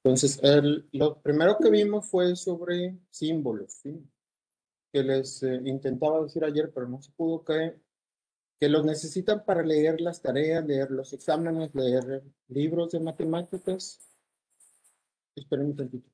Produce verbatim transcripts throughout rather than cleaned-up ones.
Entonces, el- lo primero que vimos fue sobre símbolos, ¿sí? Que les eh, intentaba decir ayer, pero no se pudo, que, que los necesitan para leer las tareas, leer los exámenes, leer libros de matemáticas. Esperen un tantito.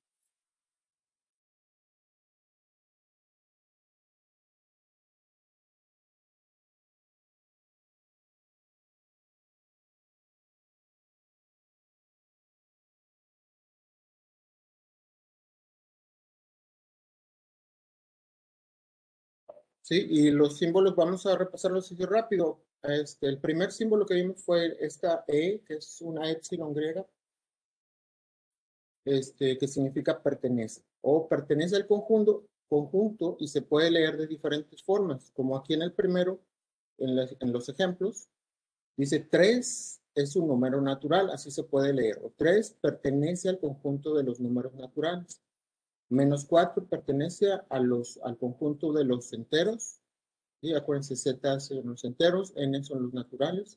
Sí, y los símbolos, vamos a repasarlos así rápido. Este, el primer símbolo que vimos fue esta E, que es una epsilon griega, este, que significa pertenece, o pertenece al conjunto, conjunto y se puede leer de diferentes formas, como aquí en el primero, en, las- en los ejemplos, dice tres es un número natural, así se puede leer, o tres pertenece al conjunto de los números naturales, menos cuatro pertenece a los, al conjunto de los enteros, y acuérdense, Z son los enteros, N son los naturales,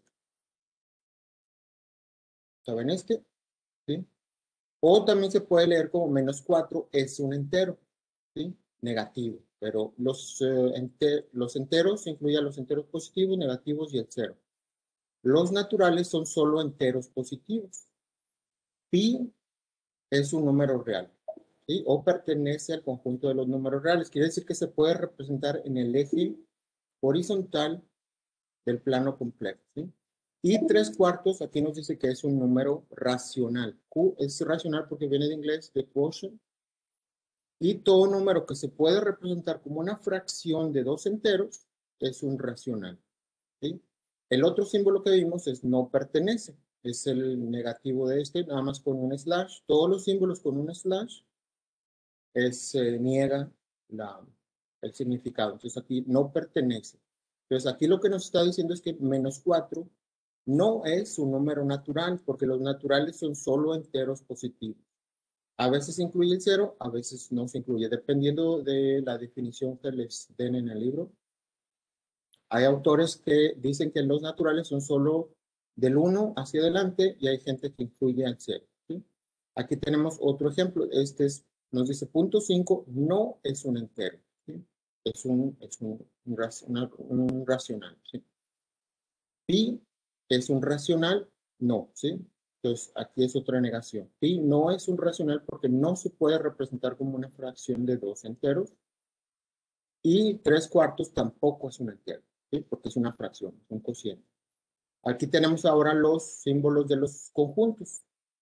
¿saben este? ¿Sí? O también se puede leer como menos cuatro es un entero, ¿sí? Negativo. Pero los, eh, enter los enteros incluyen los enteros positivos, negativos y el cero. Los naturales son solo enteros positivos. Pi es un número real, ¿sí? O pertenece al conjunto de los números reales. Quiere decir que se puede representar en el eje horizontal del plano complejo, ¿sí? Y tres cuartos, aquí nos dice que es un número racional. Q es racional porque viene de inglés, de quotient. Y todo número que se puede representar como una fracción de dos enteros es un racional, ¿sí? El otro símbolo que vimos es no pertenece. Es el negativo de este, nada más con un slash. Todos los símbolos con un slash es, se niega la, el significado. Entonces aquí no pertenece. Entonces aquí lo que nos está diciendo es que menos cuatro no es un número natural, porque los naturales son solo enteros positivos. A veces incluye el cero, a veces no se incluye, dependiendo de la definición que les den en el libro. Hay autores que dicen que los naturales son solo del uno hacia adelante y hay gente que incluye al cero, ¿sí? Aquí tenemos otro ejemplo. Este es, nos dice punto cinco no es un entero, ¿sí? Es un, es un, un, racional, un racional, ¿sí? Pi es un racional, no, ¿sí? Entonces, aquí es otra negación. Pi no es un racional porque no se puede representar como una fracción de dos enteros. Y tres cuartos tampoco es un entero, ¿sí? Porque es una fracción, es un cociente. Aquí tenemos ahora los símbolos de los conjuntos.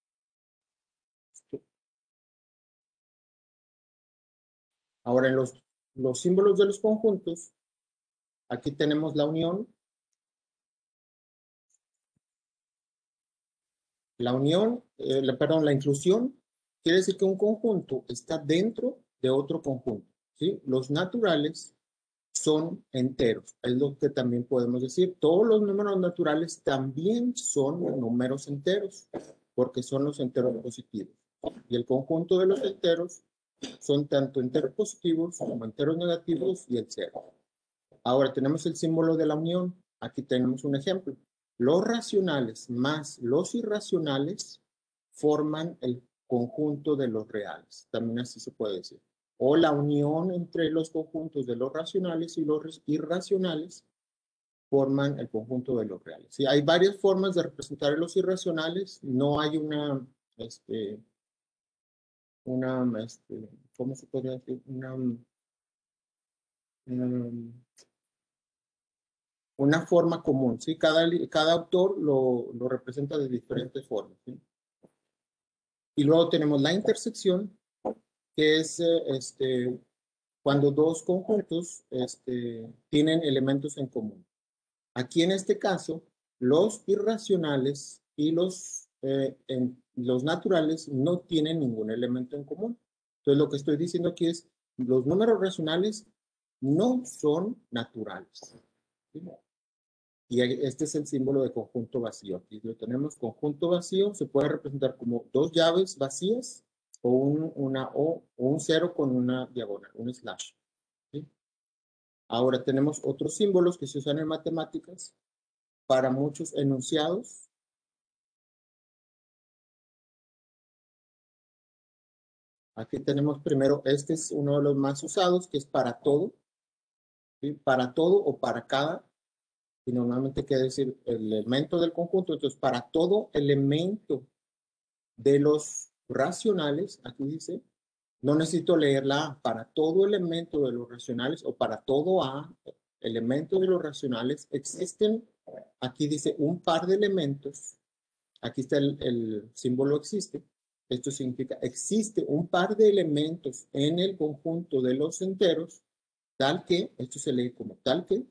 Ahora, en los, los símbolos de los conjuntos, aquí tenemos la unión. La unión, eh, la, perdón, la inclusión quiere decir que un conjunto está dentro de otro conjunto, ¿sí? Los naturales son enteros, es lo que también podemos decir. Todos los números naturales también son números enteros, porque son los enteros positivos. Y el conjunto de los enteros son tanto enteros positivos como enteros negativos y el cero. Ahora tenemos el símbolo de la unión. Aquí tenemos un ejemplo. Los racionales más los irracionales forman el conjunto de los reales. También así se puede decir. O la unión entre los conjuntos de los racionales y los irracionales forman el conjunto de los reales. Sí, hay varias formas de representar los irracionales. No hay una, este, una, este, ¿cómo se podría decir? Una, una una forma común, ¿sí? Cada, cada autor lo, lo representa de diferentes formas, ¿sí? Y luego tenemos la intersección, que es eh, este, cuando dos conjuntos este, tienen elementos en común. Aquí en este caso, los irracionales y los, eh, en, los naturales no tienen ningún elemento en común. Entonces, lo que estoy diciendo aquí es, los números racionales no son naturales, ¿sí? Y este es el símbolo de conjunto vacío. Aquí lo tenemos, conjunto vacío, se puede representar como dos llaves vacías o un, una, o, o un cero con una diagonal, un slash, ¿sí? Ahora tenemos otros símbolos que se usan en matemáticas para muchos enunciados. Aquí tenemos primero, este es uno de los más usados, que es para todo, ¿sí? Para todo o para cada, y normalmente quiere decir el elemento del conjunto. Entonces, para todo elemento de los racionales, aquí dice, no necesito leer la A, para todo elemento de los racionales o para todo A, elemento de los racionales, existen, aquí dice un par de elementos, aquí está el, el símbolo existe, esto significa existe un par de elementos en el conjunto de los enteros, tal que, esto se lee como tal que,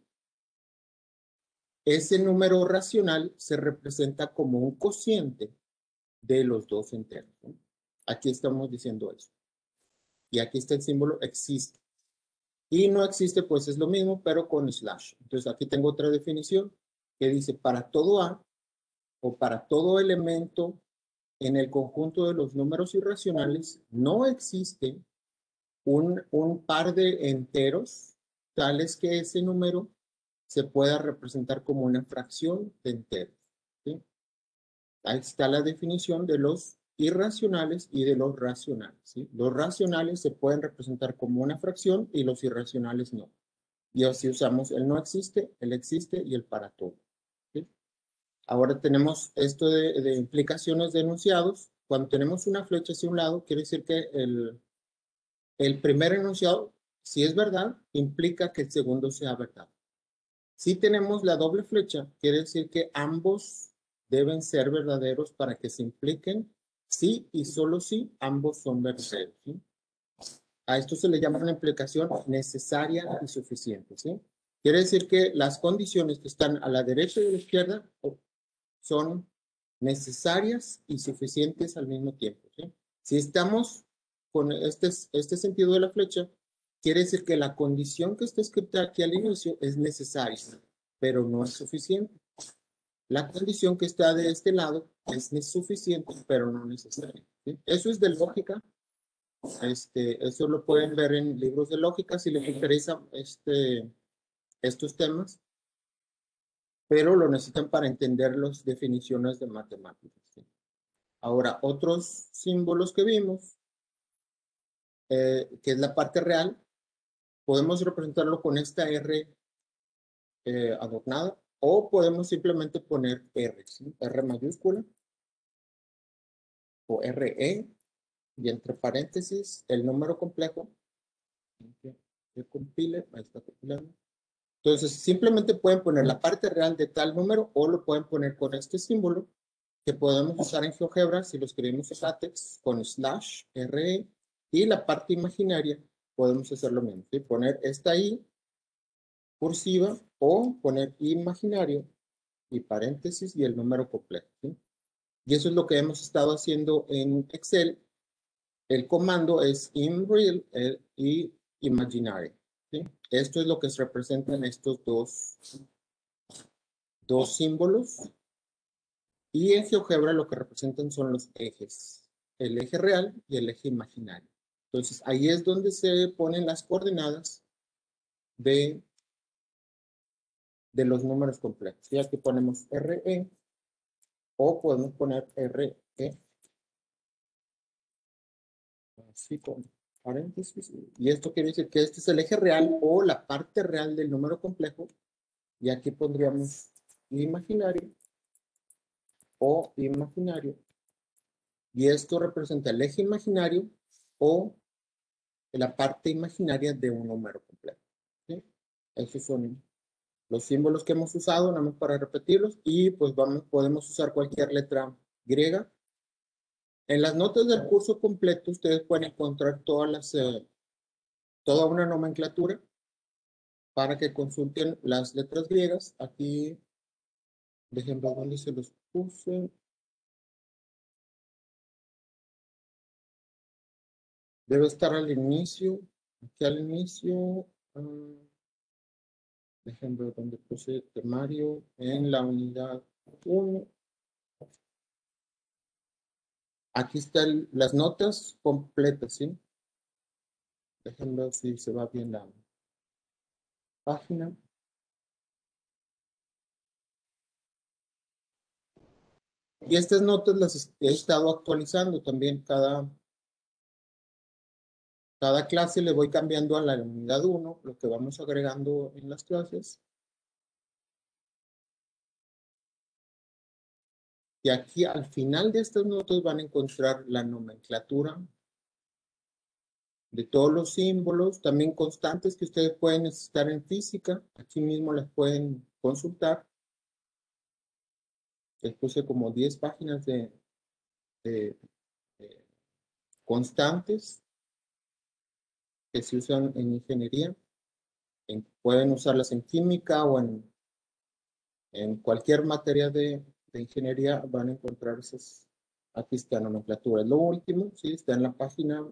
ese número racional se representa como un cociente de los dos enteros, ¿no? Aquí estamos diciendo eso. Y aquí está el símbolo existe. Y no existe, pues es lo mismo, pero con slash. Entonces aquí tengo otra definición que dice para todo A o para todo elemento en el conjunto de los números irracionales no existe un, un par de enteros tales que ese número se pueda representar como una fracción de enteros, ¿sí? Ahí está la definición de los irracionales y de los racionales, ¿sí? Los racionales se pueden representar como una fracción y los irracionales no. Y así usamos el no existe, el existe y el para todo, ¿sí? Ahora tenemos esto de, de implicaciones de enunciados. Cuando tenemos una flecha hacia un lado, quiere decir que el, el primer enunciado, si es verdad, implica que el segundo sea verdad. Si tenemos la doble flecha, quiere decir que ambos deben ser verdaderos para que se impliquen sí y solo si ambos son verdaderos, ¿sí? A esto se le llama una implicación necesaria y suficiente, ¿sí? Quiere decir que las condiciones que están a la derecha y a la izquierda son necesarias y suficientes al mismo tiempo, ¿sí? Si estamos con este, este sentido de la flecha, quiere decir que la condición que está escrita aquí al inicio es necesaria, pero no es suficiente. La condición que está de este lado es suficiente, pero no necesaria, ¿sí? Eso es de lógica. Este, eso lo pueden ver en libros de lógica si les interesa este, estos temas, pero lo necesitan para entender las definiciones de matemáticas, ¿sí? Ahora, otros símbolos que vimos, eh, que es la parte real, podemos representarlo con esta R eh, adornada o podemos simplemente poner R, ¿sí? R mayúscula o R E y entre paréntesis el número complejo. Que, que compile, ahí está compilando. Entonces, simplemente pueden poner la parte real de tal número o lo pueden poner con este símbolo que podemos usar en GeoGebra si lo escribimos en LaTeX con slash R y la parte imaginaria podemos hacer lo mismo, ¿sí? Poner esta I cursiva o poner imaginario y paréntesis y el número completo, ¿sí? Y eso es lo que hemos estado haciendo en Excel. El comando es imReal y imaginary, ¿sí? Esto es lo que se representa en estos dos, dos símbolos. Y en GeoGebra lo que representan son los ejes, el eje real y el eje imaginario. Entonces, ahí es donde se ponen las coordenadas de, de los números complejos. Y aquí ponemos R E o podemos poner R E, así con paréntesis. Y esto quiere decir que este es el eje real o la parte real del número complejo. Y aquí pondríamos imaginario o imaginario. Y esto representa el eje imaginario o la parte imaginaria de un número complejo, ¿sí? Esos son los símbolos que hemos usado, nada más para repetirlos, y pues vamos, podemos usar cualquier letra griega. En las notas del curso completo ustedes pueden encontrar todas las, eh, toda una nomenclatura para que consulten las letras griegas. Aquí, por ejemplo, ¿dónde se los puse? Debe estar al inicio, aquí al inicio, uh, por ejemplo, donde puse temario en la unidad uno. Aquí están las notas completas, ¿sí? Déjenme ver si se va bien la página. Y estas notas las he estado actualizando también cada, Cada clase le voy cambiando a la unidad uno, lo que vamos agregando en las clases. Y aquí al final de estas notas van a encontrar la nomenclatura de todos los símbolos, también constantes que ustedes pueden necesitar en física. Aquí mismo las pueden consultar. Les puse como diez páginas de, de, de constantes que se usan en ingeniería. En, pueden usarlas en química o en, en cualquier materia de, de ingeniería. Van a encontrar esas. Aquí está nomenclatura. Lo último, sí, está en la página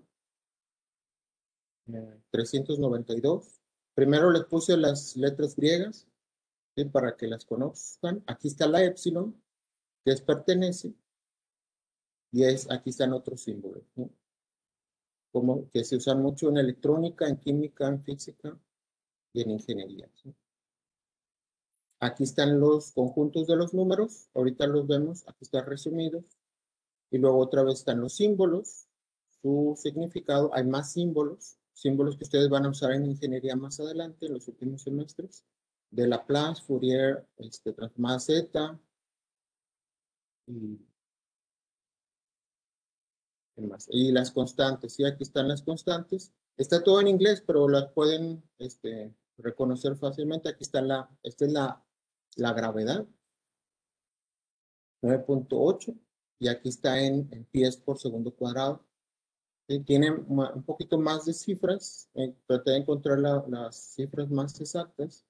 eh, trescientos noventa y dos. Primero les puse las letras griegas, ¿sí? Para que las conozcan. Aquí está la epsilon, que es pertenece, y es, aquí están otros símbolos, ¿no? Como que se usan mucho en electrónica, en química, en física y en ingeniería, ¿sí? Aquí están los conjuntos de los números, ahorita los vemos, aquí están resumidos, y luego otra vez están los símbolos, su significado, hay más símbolos, símbolos que ustedes van a usar en ingeniería más adelante, en los últimos semestres, de Laplace, Fourier, este, transformada Z, y, ¿qué más? Y las constantes, sí, aquí están las constantes, está todo en inglés, pero las pueden este, reconocer fácilmente, aquí está la, esta es la, la gravedad, nueve punto ocho, y aquí está en, en pies por segundo cuadrado. Sí, tiene un poquito más de cifras, eh, traté de encontrar la, las cifras más exactas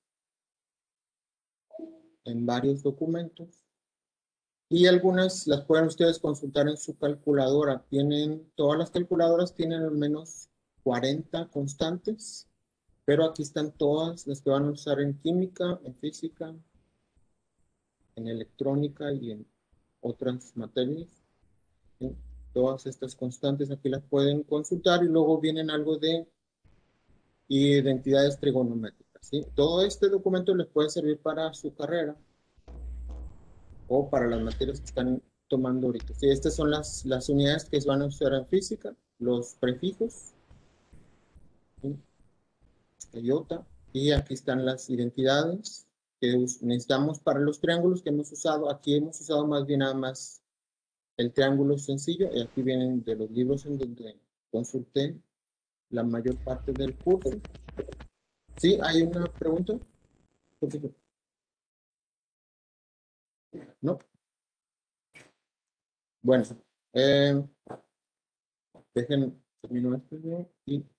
en varios documentos. Y algunas las pueden ustedes consultar en su calculadora. Tienen, todas las calculadoras tienen al menos cuarenta constantes, pero aquí están todas las que van a usar en química, en física, en electrónica y en otras materias. ¿Sí? Todas estas constantes aquí las pueden consultar y luego vienen algo de identidades trigonométricas. ¿Sí? Todo este documento les puede servir para su carrera o para las materias que están tomando ahorita. Sí, estas son las, las unidades que se van a usar en física, los prefijos, ¿sí? Este, iota, y aquí están las identidades que necesitamos para los triángulos que hemos usado. Aquí hemos usado más bien nada más el triángulo sencillo, y aquí vienen de los libros en donde consulté la mayor parte del curso. ¿Sí? ¿Hay una pregunta? ¿No? Bueno, eh, dejen, termino esto y